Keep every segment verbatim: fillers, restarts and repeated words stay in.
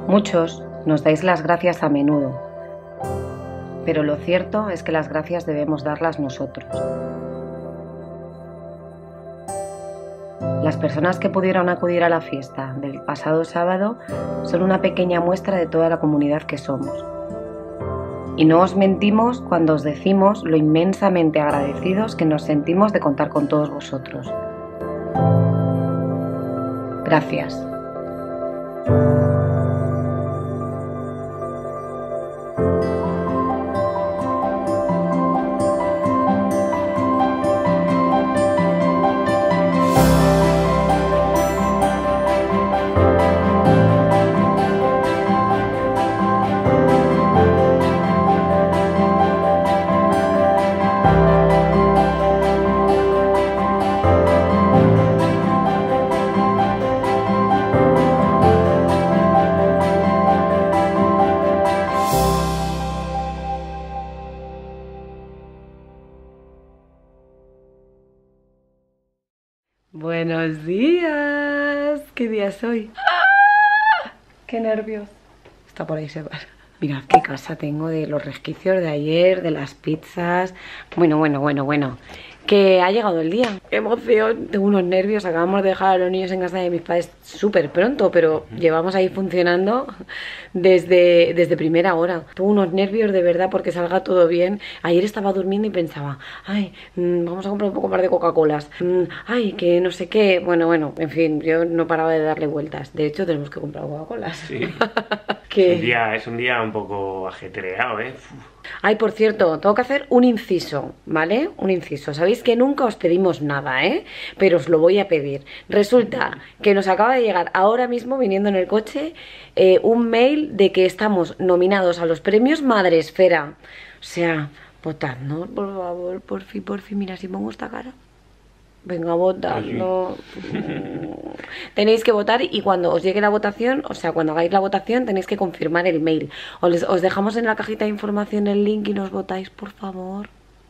Muchos nos dais las gracias a menudo, pero lo cierto es que las gracias debemos darlas nosotros. Las personas que pudieron acudir a la fiesta del pasado sábado son una pequeña muestra de toda la comunidad que somos. Y no os mentimos cuando os decimos lo inmensamente agradecidos que nos sentimos de contar con todos vosotros. Gracias. Buenos días. ¿Qué día es hoy? ¡Ah! ¡Qué nervios! Está por ahí se va. Mirad qué casa tengo de los resquicios de ayer, de las pizzas. Bueno, bueno, bueno, bueno. Que ha llegado el día. ¡Qué emoción! Tengo unos nervios. Acabamos de dejar a los niños en casa de mis padres súper pronto, pero llevamos ahí funcionando desde, desde primera hora. Tengo unos nervios de verdad porque salga todo bien. Ayer estaba durmiendo y pensaba, ay, mmm, vamos a comprar un poco más de Coca-Colas. Mmm, ay, que no sé qué. Bueno, bueno, en fin, yo no paraba de darle vueltas. De hecho, tenemos que comprar Coca-Colas. Sí. que... es, un día, es un día un poco ajetreado, ¿eh? Uf. Ay, por cierto, tengo que hacer un inciso, ¿vale? Un inciso. Sabéis que nunca os pedimos nada, ¿eh? Pero os lo voy a pedir. Resulta que nos acaba de llegar ahora mismo, viniendo en el coche, eh, un mail de que estamos nominados a los premios Madresfera. O sea, votadnos, por favor, por fin, por fin. Mira, si pongo esta cara. Venga, votadlo. Tenéis que votar y cuando os llegue la votación, o sea, cuando hagáis la votación, tenéis que confirmar el mail. Os, os dejamos en la cajita de información el link y nos votáis, por favor.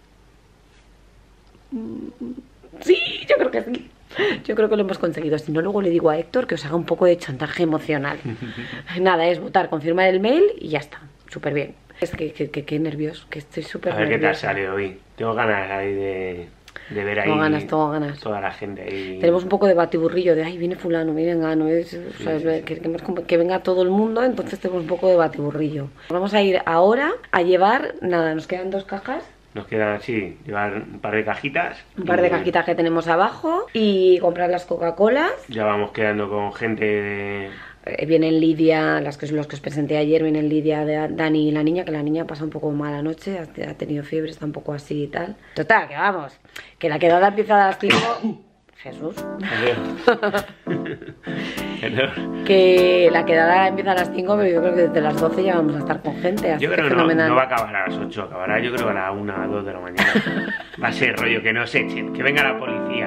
Sí, yo creo que sí. Yo creo que lo hemos conseguido. Si no, luego le digo a Héctor que os haga un poco de chantaje emocional. Nada, es votar, confirmar el mail y ya está. Súper bien. Es que, que, que, que nervios, que estoy súper nerviosa. A ver qué tal sale hoy. Tengo ganas ahí de... de ver ahí tengo ganas, tengo ganas. Toda la gente ahí. Tenemos un poco de batiburrillo de ay, viene fulano, viene engano, es, sí, o sea, sí, que, que, que venga todo el mundo, entonces tenemos un poco de batiburrillo. Vamos a ir ahora a llevar, nada, nos quedan dos cajas. Nos queda, sí, llevar un par de cajitas. Un par de cajitas que tenemos abajo y comprar las Coca-Colas. Ya vamos quedando con gente de... Vienen Lidia, las que, los que os presenté ayer, vienen Lidia, de Dani y la niña, que la niña pasa un poco mala noche, ha, ha tenido fiebre, está un poco así y tal. Total, que vamos, que la quedada empieza a las cinco... Jesús. Que la quedada empieza a las cinco, pero yo creo que desde las doce ya vamos a estar con gente. Así yo creo que que no, no va a acabar a las ocho, acabará yo creo que a las una, dos de la mañana. Va a ser rollo que nos echen, que venga la policía.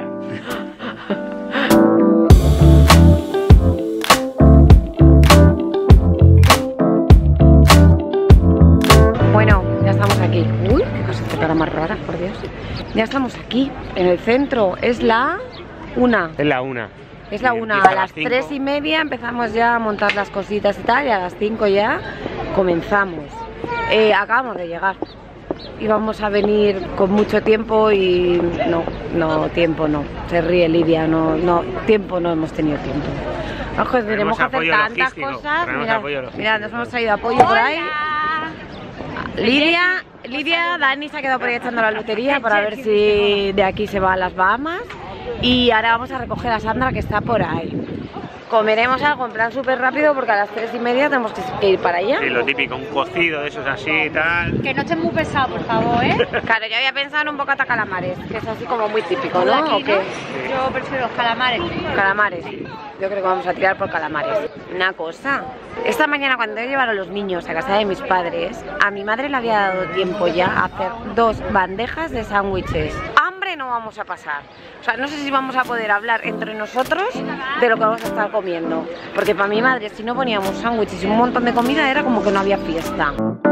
Bueno, ya estamos aquí. Uy, qué cosa de cara más rara, por Dios. Ya estamos aquí, en el centro. Es la una. Es la una. Es la una. A las tres y media empezamos ya a montar las cositas y tal, y a las cinco ya comenzamos. Eh, acabamos de llegar. Íbamos a venir con mucho tiempo y no, no, tiempo no. Se ríe Lidia, no, no, tiempo no hemos tenido tiempo. Ojo, tenemos que hacer tantas cosas. Mirad, mirad, nos hemos traído apoyo por ahí. Lidia, Lidia, Dani se ha quedado por ahí echando la lotería para ver si de aquí se va a las Bahamas. Y ahora vamos a recoger a Sandra, que está por ahí. Comeremos algo en plan súper rápido porque a las tres y media tenemos que ir para allá. Sí, lo típico, un cocido de esos así y tal. Que no esté muy pesado, por favor, ¿eh? Claro, yo había pensado en un bocata calamares, que es así como muy típico, ¿no? Aquí, ¿O qué? ¿no? Yo prefiero los calamares. Calamares, yo creo que vamos a tirar por calamares. Una cosa, esta mañana cuando yo llevaron a los niños a casa de mis padres, a mi madre le había dado tiempo ya a hacer dos bandejas de sándwiches. ¡Hambre no vamos a pasar! O sea, no sé si vamos a poder hablar entre nosotros de lo que vamos a estar comiendo. Porque para mi madre, si no poníamos sándwiches y un montón de comida, era como que no había fiesta.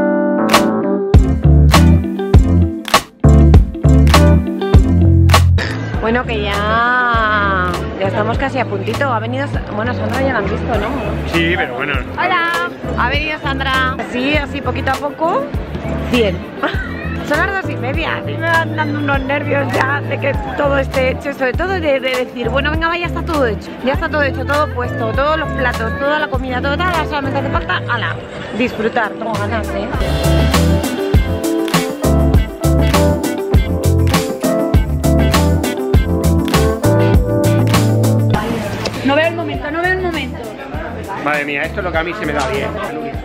Bueno, que ya, ya estamos casi a puntito. Ha venido, bueno, Sandra ya la han visto, ¿no? Sí, pero bueno. Hola. Ha venido Sandra. Así, así, poquito a poco. cien. Son las dos y media. A mí me van dando unos nervios ya de que todo esté hecho. Sobre todo de, de decir, bueno, venga, va, ya está todo hecho. Ya está todo hecho, todo puesto, todos los platos, toda la comida, todo, tal. Solamente hace falta, ala, disfrutar. Tengo ganas, ¿eh? No veo el momento, no veo el momento. Madre mía, esto es lo que a mí se me da bien.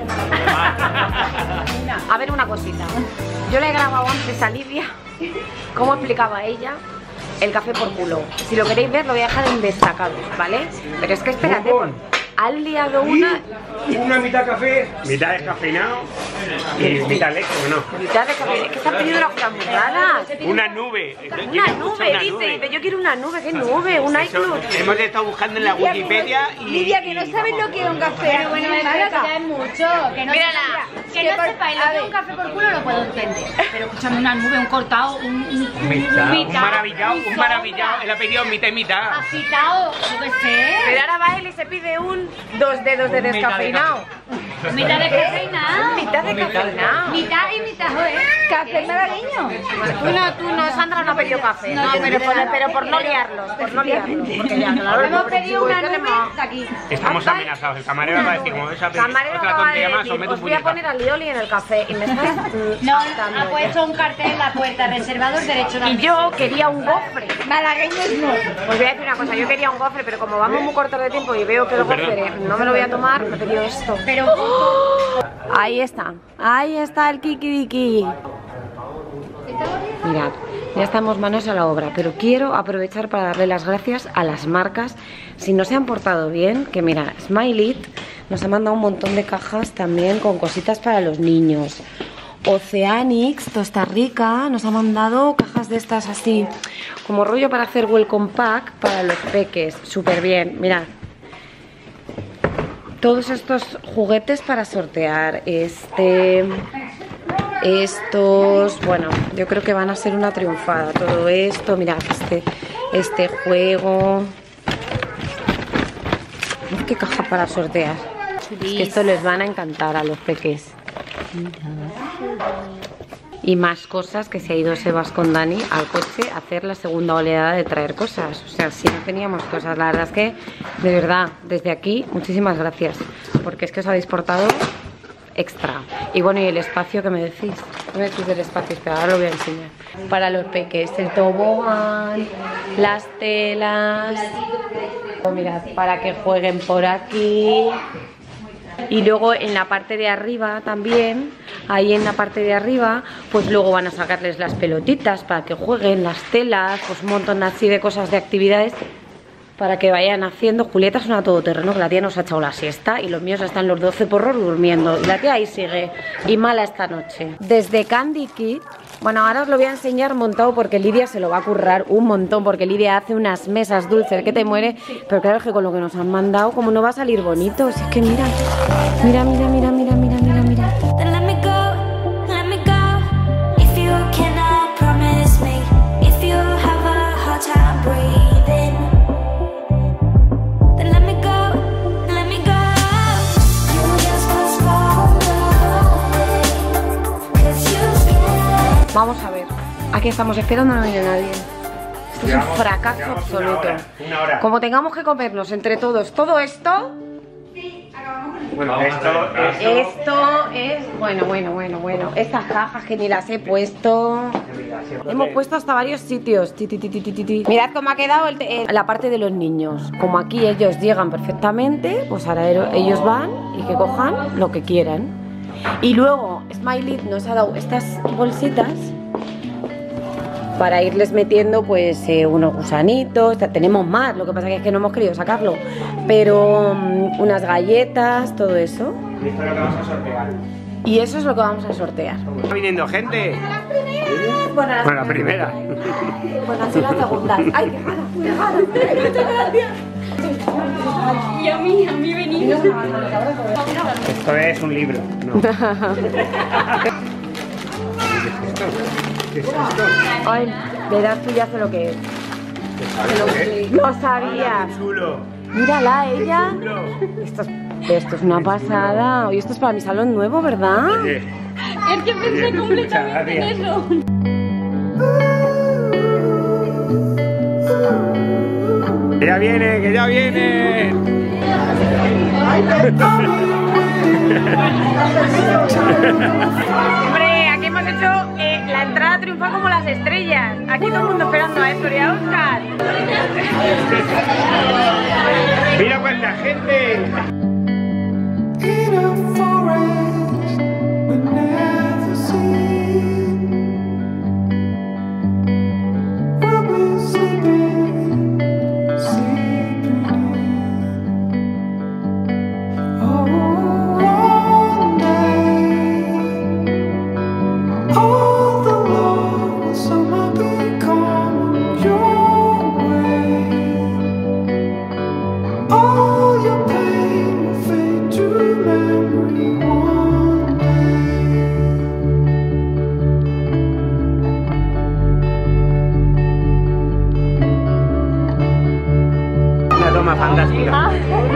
A ver, una cosita. Yo le he grabado antes a Lidia cómo explicaba ella el café por culo. Si lo queréis ver, lo voy a dejar en destacados, ¿vale? Pero es que espérate, han liado una... Una mitad café, mitad descafeinado y mitad leche, ¿no? Mitad de café, es que están pidiendo las cosas muy raras. Una nube. Una nube, dice, pero yo quiero una nube, ¿qué nube? Un iCloud. Hemos estado buscando en la Wikipedia y... Lidia, que no sabes lo que es un café. Pero bueno, es que ya es mucho. Que no Mírala. Que no sepáis lo que es un café por culo lo puedo entender. Pero escúchame, una nube, un cortado, un... un mitad, un maravillado, un maravillado. Él ha pedido mitad y mitad. Agitado, yo qué sé. Pero ahora va él y se pide un dos dedos de descafeinado. Mitad de cafeinado. Mitad de cafeinado. Mitad y mitad, joder. Café malagueño. Tú no, tú no, Sandra no ha pedido café. No, pero, por, pero por no liarlos, por no liarlos. Porque ya, claro, hemos pedido una nube de aquí. Estamos amenazados. El camarero va a decir, como esa otra tontería más, os meto os un voy a puñetazo. poner al Lioli en el café y me estás... No, ha puesto un cartel en la puerta, reservados derechos de... Y yo quería un gofre. Malagueños no. Os voy a decir una cosa, yo quería un gofre, pero como vamos muy cortos de tiempo y veo que el gofre no me lo voy a tomar, me he pedido esto. Pero... ¡Oh! Ahí está, ahí está el kikiriki. Mirad, ya estamos manos a la obra, pero quiero aprovechar para darle las gracias a las marcas. Si no se han portado bien, que mira, Smile It nos ha mandado un montón de cajas también con cositas para los niños. Oceanics, Costa Rica, nos ha mandado cajas de estas así, como rollo para hacer welcome pack para los peques. Súper bien, mirad. Todos estos juguetes para sortear, este, estos, bueno, yo creo que van a ser una triunfada. Todo esto, mirad, este, este juego. Qué caja para sortear. Es que esto les van a encantar a los peques. Y más cosas, que se ha ido Sebas con Dani al coche a hacer la segunda oleada de traer cosas. O sea, si no teníamos cosas, la verdad es que, de verdad, desde aquí, muchísimas gracias. Porque es que os habéis portado extra. Y bueno, y el espacio que me decís. No me decís del espacio, espera, ahora lo voy a enseñar. Para los peques, el tobogán, las telas. Oh, mirad, para que jueguen por aquí. Y luego en la parte de arriba también, ahí en la parte de arriba, pues luego van a sacarles las pelotitas para que jueguen, las telas, pues un montón así de cosas, de actividades para que vayan haciendo. Julieta es una todoterreno, que la tía nos ha echado la siesta y los míos están los doce porros durmiendo y la tía ahí sigue, y mala esta noche. Desde Candy Kid, bueno, ahora os lo voy a enseñar montado porque Lidia se lo va a currar un montón, porque Lidia hace unas mesas dulces que te muere, pero claro, es que con lo que nos han mandado, como no va a salir bonito. Si es que mira, mira, mira, mira, mira, mira, mira, mira. Vamos a ver, aquí estamos esperando, no viene nadie. Esto es un fracaso absoluto. Una hora, una hora. Como tengamos que comernos entre todos todo esto, bueno, esto es... esto es... Bueno, bueno, bueno, bueno. Estas cajas que ni las he puesto. Hemos puesto hasta varios sitios. Ti, ti, ti, ti, ti, ti. Mirad cómo ha quedado el el, la parte de los niños. Como aquí ellos llegan perfectamente, pues ahora ellos van y que cojan lo que quieran. Y luego Smiley nos ha dado estas bolsitas para irles metiendo pues eh, unos gusanitos. Tenemos más, lo que pasa es que no hemos querido sacarlo, pero um, unas galletas, todo eso. Y esto es lo que vamos a sortear. Y eso es lo que vamos a sortear. ¿Está viniendo gente? Bueno, la, Bueno, la primera. Bueno, así la segunda. ¡Ay, qué mala! ¡Qué mala! ¡Muchas gracias! Y a mí, a mí venir. Esto es un libro. No. ¿Qué es esto? ¿Qué es esto? Ay, verás, tú ya sé lo que es. ¿Sabes lo que es? Lo sabía. ¡Qué chulo! Mírala, ella. Esto es, esto es una pasada. Oye, esto es para mi salón nuevo, ¿verdad? Oye, Es que pensé oye, completamente en muchas eso. Que ya viene, que ya viene. Hombre, aquí hemos hecho eh, la entrada triunfal como las estrellas. Aquí todo el mundo esperando a Héctor y a Óscar. Mira cuánta gente. In a forest we never seen, we'll be sleeping, sleeping in. Oh, one day, all the love will somehow be coming your way. All your pain will fade to memory one day. Una toma fantástica.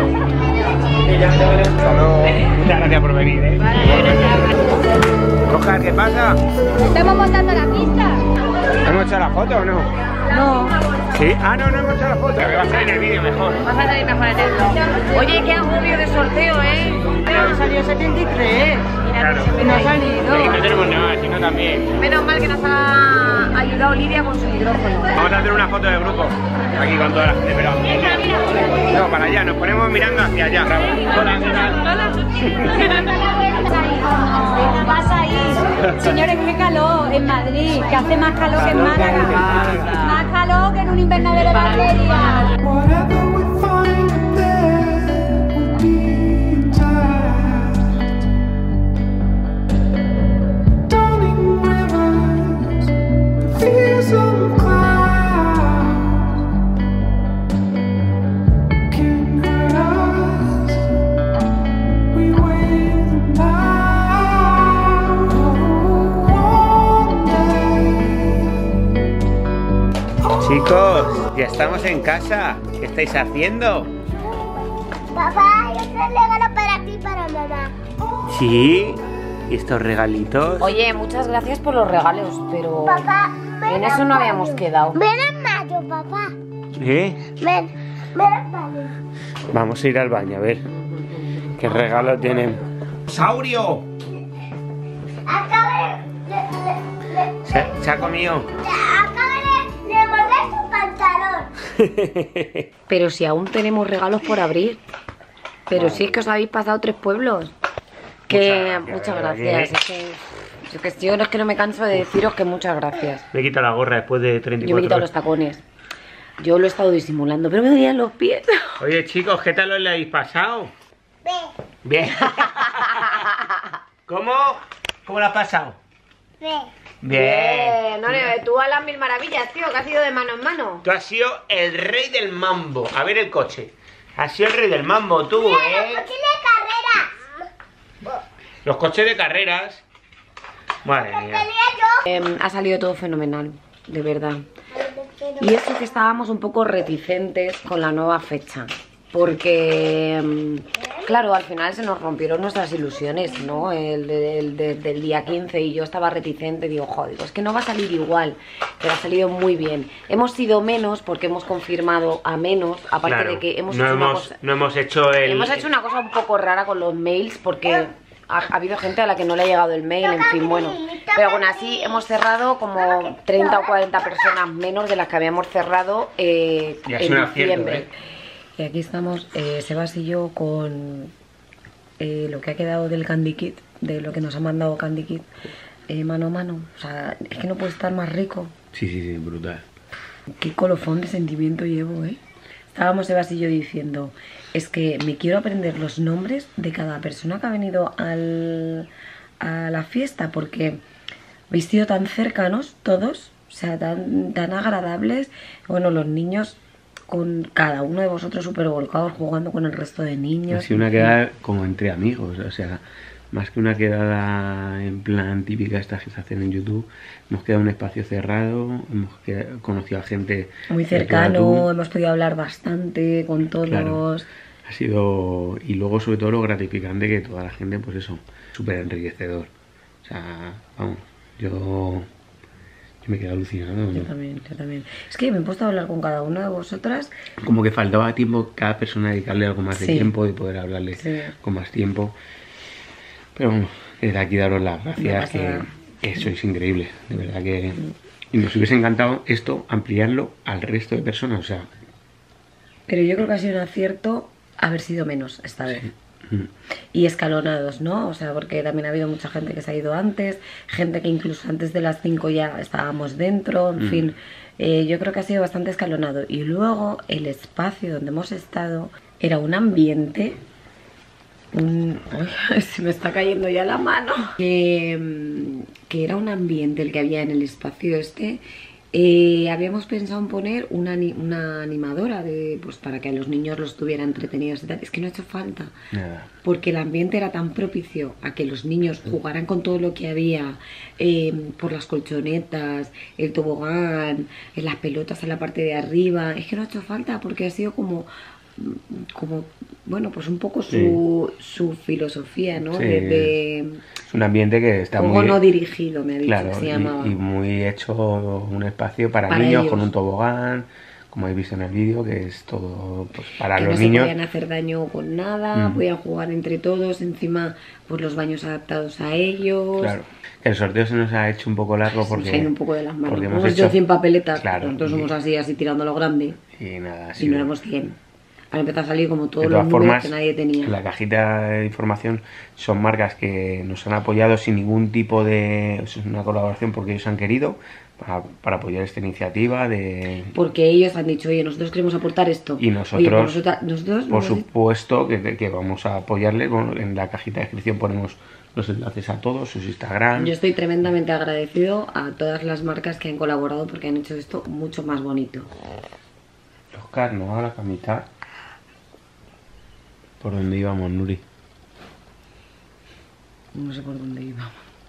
Muchas gracias por venir, ¿eh? Oscar, ¿qué pasa? Estamos montando la pista. ¿Hemos hecho la foto o no? No, ¿Sí? Ah, no, no hemos hecho la foto. Me va a salir en el vídeo mejor. vas a salir mejor en el blog. Oye, qué agobio de sorteo, ¿eh? Pero salió setenta y tres. Claro. Y no ha Sí, no salido. tenemos nada, sino también. Menos mal que nos ha ayudado Lidia con su micrófono. Vamos a hacer una foto de grupo. Aquí con toda la gente, pero... No, para allá, nos ponemos mirando hacia allá. Hola, ¿qué tal? Vas a ir. Señores, qué calor en Madrid, que hace más calor que en Málaga. Más calor que en un invernadero de Valeria. Whatever we find there will be intact. Dawning rivers, the fearsome clouds can hurt us. We wave them down. One day. Chicos, ya estamos en casa. ¿Qué estáis haciendo? Papá, yo te regalo para ti y para mamá. Sí. ¿Y estos regalitos? Oye, muchas gracias por los regalos, pero Papá, ven en eso a no habíamos mayo. quedado. Ven en mayo, papá. ¿Eh? Ven, ven a mayo. Vamos a ir al baño a ver qué regalo tienen. ¡Saurio! Acaba de, de, de, Se, se ha comido. de- acaba de, de morder su pantalón. Pero si aún tenemos regalos por abrir. Pero si es que os habéis pasado tres pueblos. Que Muchas muchas gracias, gracias. ¿verdad Es que, yo, que, yo es que no me canso de deciros que muchas gracias. Me he quitado la gorra después de treinta y Yo me he cuatro quitado los horas. tacones. Yo lo he estado disimulando, pero me dolían los pies. Oye, chicos, ¿qué tal os le habéis pasado? Ven, Bien. ¿Cómo? ¿Cómo lo has pasado? ven. Bien. no, no, tú a las mil maravillas, tío, que has ido de mano en mano. Tú has sido el rey del mambo. A ver el coche. Has sido el rey del mambo, tú, Mira, ¿eh? los coches de carreras. Los coches de carreras. Madre Que mía. tenía yo. Eh, ha salido todo fenomenal, de verdad. Y eso que estábamos un poco reticentes con la nueva fecha. Porque, mm, claro, al final se nos rompieron nuestras ilusiones, ¿no? El, el- de- del día quince y yo estaba reticente, digo, joder, digo, es que no va a salir igual, pero ha salido muy bien. Hemos sido menos porque hemos confirmado a menos, aparte Claro, de que hemos no hecho una hemos, cosa... no hemos hecho el... Hemos hecho una cosa un poco rara con los mails porque ha, ha habido gente a la que no le ha llegado el mail, en fin, bueno. Pero aún así hemos cerrado como treinta o cuarenta personas menos de las que habíamos cerrado eh, Y ha sido en un acierto, diciembre. ¿eh? Y aquí estamos, eh, Sebas y yo, con eh, lo que ha quedado del Candy Kit, de lo que nos ha mandado Candy Kit, eh, mano a mano. O sea, es que no puede estar más rico. Sí, sí, sí, brutal. Qué colofón de sentimiento llevo, ¿eh? Estábamos Sebas y yo diciendo, es que me quiero aprender los nombres de cada persona que ha venido al, a la fiesta, porque habéis sido tan cercanos todos, o sea, tan, tan agradables. Bueno, los niños, con cada uno de vosotros súper volcados, jugando con el resto de Ha niños. sido una quedada como entre amigos, o sea, más que una quedada en plan típica esta que se hacen en YouTube, hemos quedado en un espacio cerrado, hemos quedado, conocido a gente muy cercano, hemos podido hablar bastante con todos. Claro, ha sido, y luego sobre todo lo gratificante que toda la gente, pues eso, súper enriquecedor. O sea, vamos, yo, yo me quedé alucinado, ¿no? Yo también, yo también. Es que me he puesto a hablar con cada una de vosotras. Como que faltaba tiempo, cada persona dedicarle algo más de sí. tiempo y poder hablarle sí. con más tiempo. Pero bueno, desde aquí daros las gracias, que, que sois increíbles, de verdad que... Y nos hubiese encantado esto, ampliarlo al resto de personas, o sea... Pero yo creo que ha sido un acierto haber sido menos esta vez. Sí. Y escalonados, ¿no? O sea, porque también ha habido mucha gente que se ha ido antes, gente que incluso antes de las cinco ya estábamos dentro, en mm. fin. Eh, yo creo que ha sido bastante escalonado. Y luego el espacio donde hemos estado era un ambiente... Un... Ay, se me está cayendo ya la mano. Que, que era un ambiente el que había en el espacio este. Eh, habíamos pensado en poner una, una animadora de, pues, para que a los niños los tuviera entretenidos y tal. Es que no ha hecho falta. Nada. Porque el ambiente era tan propicio a que los niños jugaran con todo lo que había, eh, por las colchonetas, el tobogán, las pelotas en la parte de arriba. Es que no ha hecho falta porque ha sido como... como bueno, pues un poco su, sí. su filosofía, ¿no? Sí. De, de... Es un ambiente que está como muy... no dirigido, me ha dicho, claro, que se y, llamaba. y muy hecho un espacio para, para niños, ellos. Con un tobogán, como habéis visto en el vídeo, que es todo pues, para que los no niños. No se podían hacer daño con nada, mm. podían jugar entre todos, encima pues los baños adaptados a ellos. Claro. El sorteo se nos ha hecho un poco largo porque... Se ha ido un poco de las manos. Hemos hecho cien papeletas, claro, nosotros y... somos así, así tirando lo grande. Y nada, y no éramos cien. Ahora empezó a salir como todos de todas los formas, números que nadie tenía. En la cajita de información son marcas que nos han apoyado sin ningún tipo de... Es una colaboración porque ellos han querido para, para apoyar esta iniciativa de... Porque ellos han dicho, oye, nosotros queremos aportar esto. Y nosotros, oye, pues nosotros, nosotros por supuesto, que, que vamos a apoyarles. Bueno, en la cajita de descripción ponemos los enlaces a todos, sus Instagram. Yo estoy tremendamente agradecido a todas las marcas que han colaborado porque han hecho esto mucho más bonito. Oscar, ¿no? A la camita. ¿Por dónde íbamos, Nuri? No sé por dónde íbamos.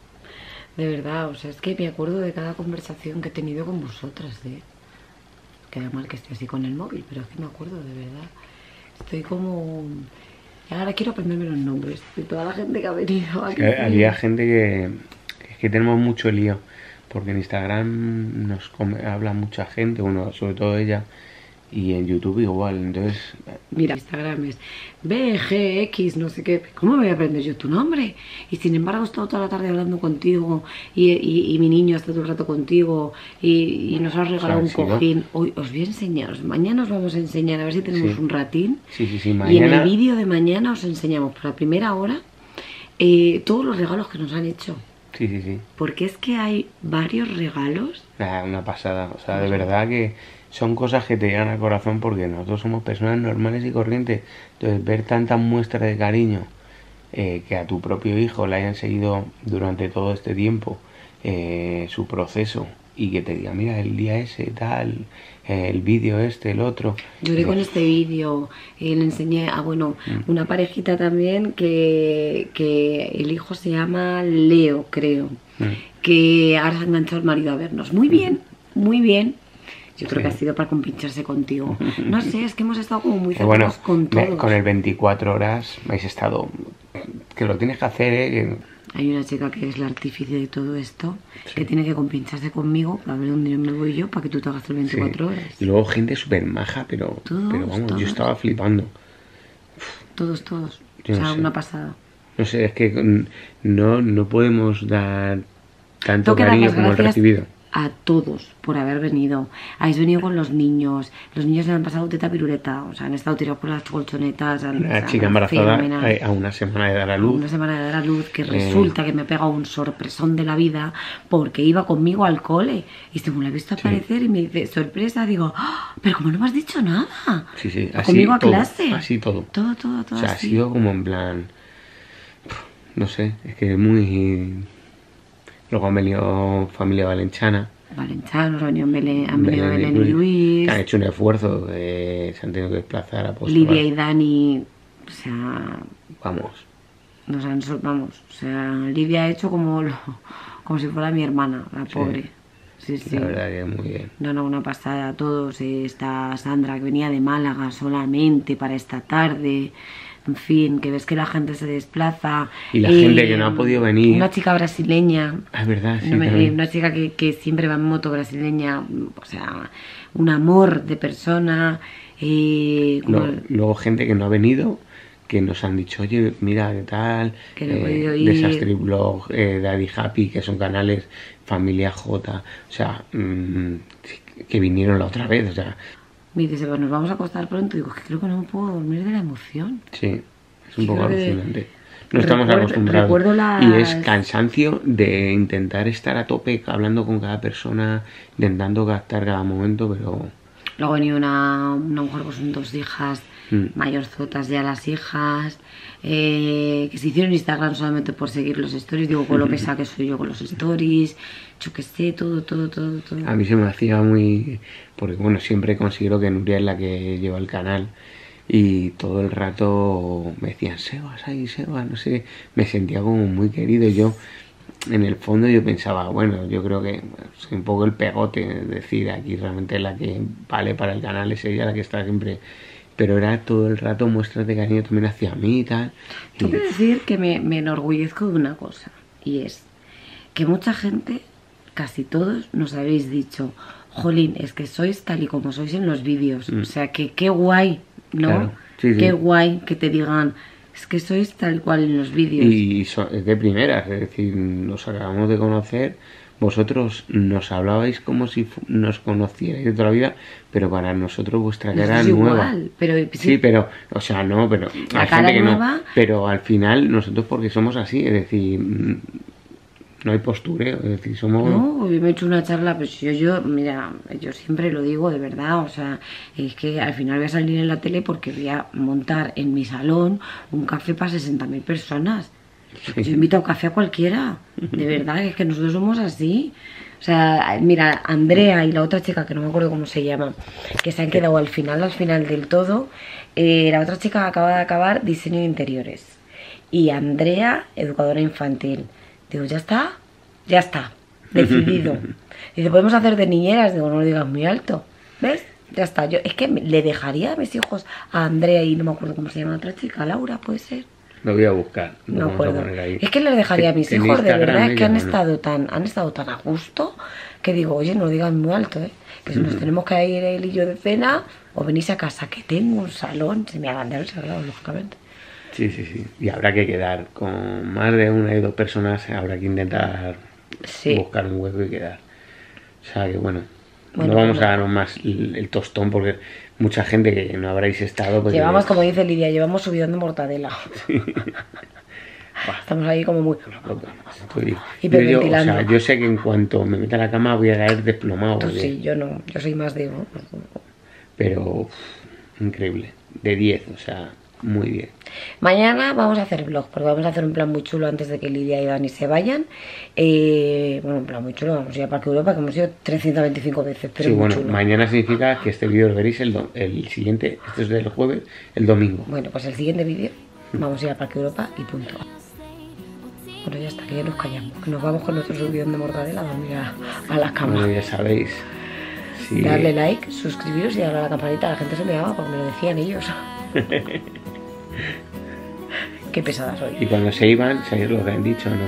De verdad, o sea, es que me acuerdo de cada conversación que he tenido con vosotras, ¿eh? Queda mal que esté así con el móvil, pero es que me acuerdo, de verdad. Estoy como... Ahora quiero aprenderme los nombres de toda la gente que ha venido aquí. Sí, había gente que... Es que tenemos mucho lío, porque en Instagram nos come, habla mucha gente, bueno, sobre todo ella... Y en YouTube igual, entonces... Mira, Instagram es B G X, no sé qué... ¿Cómo me voy a aprender yo tu nombre? Y sin embargo he estado toda la tarde hablando contigo y, y, y mi niño está todo el rato contigo y, y nos has regalado un cojín. Hoy os voy a enseñar, mañana os vamos a enseñar, a ver si tenemos sí. un ratín. Sí, sí, sí, mañana... Y en el vídeo de mañana os enseñamos por la primera hora eh, todos los regalos que nos han hecho. Sí, sí, sí. Porque es que hay varios regalos. Ah, una pasada, o sea, de verdad que... Son cosas que te llegan al corazón porque nosotros somos personas normales y corrientes. Entonces, ver tanta muestra de cariño, eh, que a tu propio hijo le hayan seguido durante todo este tiempo eh, su proceso y que te diga, mira, el día ese, tal, eh, el vídeo este, el otro. Lloré con este vídeo, eh, le enseñé a, bueno, mm. una parejita también que, que el hijo se llama Leo, creo, mm. que ahora se ha enganchado el marido a vernos. Muy bien, muy bien. Yo creo sí. que ha sido para compincharse contigo. No sé, es que hemos estado como muy cercanos bueno, con todos. Con el veinticuatro horas habéis estado... Que lo tienes que hacer, ¿eh? Que... Hay una chica que es la artífice de todo esto, sí. que tiene que compincharse conmigo para ver dónde me voy yo, para que tú te hagas las veinticuatro sí. horas. Y luego gente súper maja, pero, todos, pero vamos, todos. Yo estaba flipando. Todos, todos. Yo o sea, no una pasada. No sé, es que no, no podemos dar tanto cariño como el recibido. A todos por haber venido. Habéis venido con los niños. Los niños se han pasado teta piruleta. O sea, han estado tirados por las colchonetas. Han, una o sea, chica embarazada a una semana de dar a luz. Una semana de dar a luz. Que eh. resulta que me ha pegado un sorpresón de la vida porque iba conmigo al cole. Y se me lo ha visto aparecer sí. y me dice, sorpresa. Digo, oh, pero como no me has dicho nada. Sí, sí. Así, conmigo a todo, clase. Así todo. Todo, todo, todo. O sea, así. ha sido como en plan... No sé, es que muy... Luego han venido familia valenciana. Valencianos, han venido Belén, han venido Belén, Belén y Luis. Que han hecho un esfuerzo, eh, se han tenido que desplazar a Apóstoles. Lidia y Dani, o sea... Vamos. Nos han, sol- vamos, o sea, Lidia ha hecho como, lo- como si fuera mi hermana, la pobre. Sí, sí. La verdad que muy bien. No, no, una pasada a todos. eh, Está Sandra, que venía de Málaga solamente para esta tarde. En fin, que ves que la gente se desplaza. Y la Eh, gente que no ha podido venir. Una chica brasileña. Ah, es verdad, sí. No me- también. una chica que, que siempre va en moto brasileña. O sea, un amor de persona. eh, como Lo- luego gente que no ha venido, que nos han dicho, oye, mira, ¿qué tal? Que no he Eh, podido ir. Desastre Blog, eh, Daddy Happy, que son canales, Familia J, o sea, mm, que vinieron la otra vez, o sea, me dice, pues nos vamos a acostar pronto. Digo, es que creo que no me puedo dormir de la emoción. sí, es un Sí, poco creo que alucinante. No estamos recuerdo- acostumbrados. recuerdo las- Y es cansancio de intentar estar a tope, hablando con cada persona, intentando captar cada momento, pero... Luego ha venido una, una mujer con dos hijas, Mm. mayorzotas ya las hijas, eh, que se hicieron Instagram solamente por seguir los stories. Digo, con lo pesada que soy yo con los stories, yo que sé, todo, todo, todo, todo. A mí se me hacía muy... Porque bueno, siempre considero que Nuria es la que lleva el canal y todo el rato me decían, Sebas, ahí, Sebas, no sé, me sentía como muy querido. Yo, en el fondo, yo pensaba, bueno, yo creo que soy un poco el pegote, es decir, aquí realmente la que vale para el canal es ella, la que está siempre... Pero era todo el rato muestras de cariño también hacia mí y tal. Tengo que decir que me, me enorgullezco de una cosa, y es que mucha gente, casi todos, nos habéis dicho, jolín, es que sois tal y como sois en los vídeos. O sea, que qué guay, ¿no? Claro, sí, sí. Qué guay que te digan, es que sois tal cual en los vídeos. Y so- es de primeras, es decir, nos acabamos de conocer, vosotros nos hablabais como si fu- nos conocierais de toda la vida, pero para nosotros vuestra Nos cara es es nueva. igual, pero sí, Sí, pero, o sea, no, pero La hay cara gente que nueva- no. Pero al final, nosotros porque somos así, es decir, mm, no hay postureo, es decir, somos... No, yo me he hecho una charla, pues yo, yo, mira, yo siempre lo digo de verdad, o sea, es que al final voy a salir en la tele porque voy a montar en mi salón un café para sesenta mil personas. Yo invito a un café a cualquiera, de verdad, es que nosotros somos así. O sea, mira, Andrea y la otra chica, que no me acuerdo cómo se llama, que se han quedado al final, al final del todo, eh, la otra chica acaba de acabar diseño de interiores. Y Andrea, educadora infantil. Digo, ya está, ya está, decidido. Dice, podemos hacer de niñeras. Digo, no lo digas muy alto, ¿ves? Ya está. Yo es que le dejaría a mis hijos a Andrea y no me acuerdo cómo se llama la otra chica, Laura, puede ser. Lo voy a buscar. No lo me vamos a acuerdo. poner ahí. Es que les dejaría a mis En hijos, de Instagram verdad, es que han ella, ¿no? estado tan, han estado tan a gusto que digo, oye, no lo digan muy alto, ¿eh? Que si nos tenemos que ir él y yo de cena, o venís a casa, que tengo un salón, se me agrandar el sagrado, lógicamente. Sí, sí, sí. Y habrá que quedar con más de una y dos personas, habrá que intentar Sí. buscar un hueco y quedar. O sea que bueno, Bueno, no vamos bueno. a darnos más el, el tostón porque mucha gente que no habréis estado. Porque... Llevamos, como dice Lidia, llevamos subidón de mortadela. Estamos ahí como muy... Estoy- yo, yo, o Hiperventilando. sea, yo sé que en cuanto me meta a la cama voy a caer desplomado. Tú porque- sí, yo no, yo soy más de... Pero uf, increíble. De diez, o sea, muy bien. Mañana vamos a hacer vlog, porque vamos a hacer un plan muy chulo antes de que Lidia y Dani se vayan. Eh, bueno, un plan muy chulo, vamos a ir a Parque Europa, que hemos ido trescientas veinticinco veces, pero Sí, es muy bueno, chulo. mañana significa que este vídeo lo veréis el, do- el siguiente, este es del jueves, el domingo. Bueno, pues el siguiente vídeo vamos a ir al Parque Europa y punto. Bueno, ya está, que ya nos callamos, que nos vamos con nuestro subidón de mortadela a dormir a, a la cama. Bueno, ya sabéis. Sí. Darle like, suscribiros y darle a la campanita. La gente se me daba porque me lo decían ellos. Qué pesada soy. Y cuando se iban, ¿sabéis lo que han dicho o no?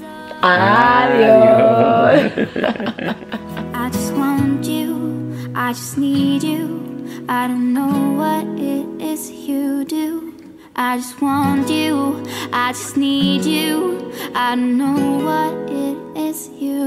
Adiós. I just want you, I just need you. I don't know what it is you do. I just want you, I just need you. I don't know what it is you